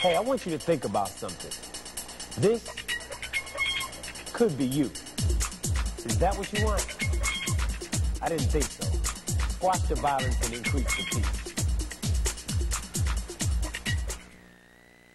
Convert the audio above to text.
Hey, I want you to think about something. This could be you. Is that what you want? I didn't think so. Squash the violence and increase the peace.